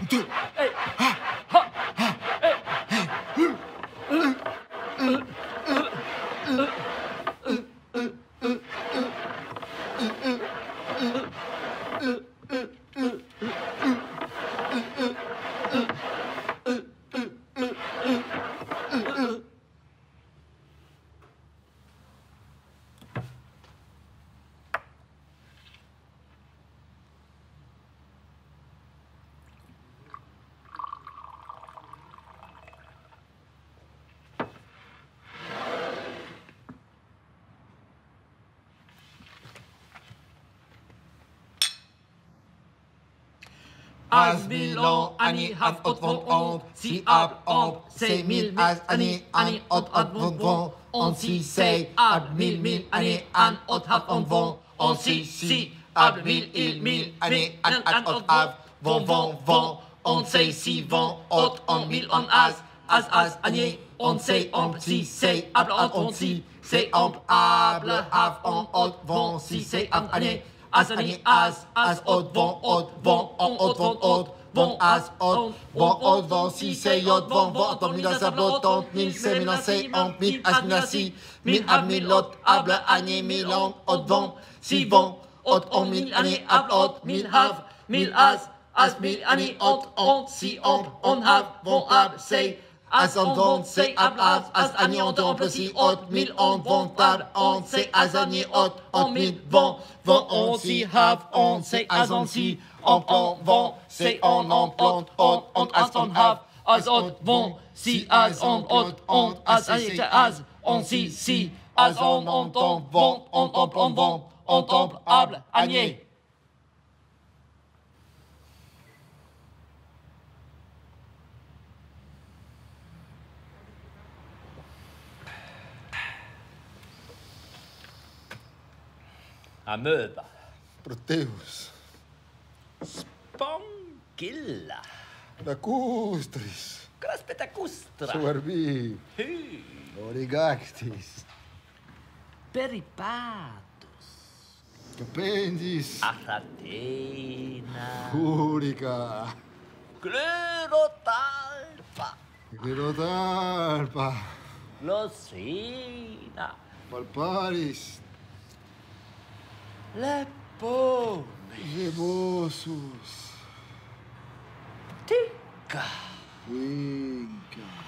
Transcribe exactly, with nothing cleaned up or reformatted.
deux, eh, ah, ha, ah, eh, eh, euh, euh, euh, euh, As mil ani hav ot von ont, si ab ont, se mil mil ani ani ot ot von von, on si se ab mil mil ani an ot hav on von, on si si ab mil il mil ani an an ot hav von von von, on se si von ot on mil on as, as as ani, on se on si se able on on si, se on able hav on ot von si se ab ani. As ani as, as ot von ot von, on ot von ot, von as ot, von ot von si se yot von von ot mil as ablot ont mil se mil an se ont mil as mil asi, mil ab mil ot able ani mil on ot von, si von ot on mil ani ablot mil hav, mil as, as mil ani ot ont si ont on hav von ab se. As on von se ab as, as ani on temple si ot mil on von tab on se as ani ot on mil von, von on si have on se as on si on plant von se on on plant on on as on have as on von si as on ot on as ani as on si si as on on ton von on on plant von on temple able ani. Amöba. Proteus, Spongilla. lacustris, Craspetacustra. suarbi, Hy. origactis, Peripatus. capendis, Aratena. curica, Clerotalpa. Gerotalpa, Losina. palparis, Lepo. rebosus, Tica. vinca,